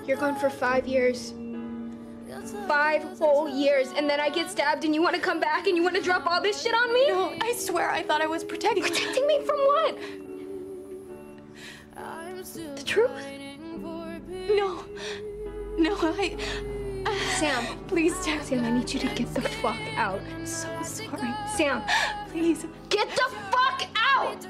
You're gone for 5 years. 5 whole years, and then I get stabbed and you want to come back and you want to drop all this shit on me? No, I swear I thought I was protecting you. Protecting me from what? The truth? No, Sam. Please, Sam, I need you to get the fuck out. I'm so sorry. Sam. Please. Get the fuck out!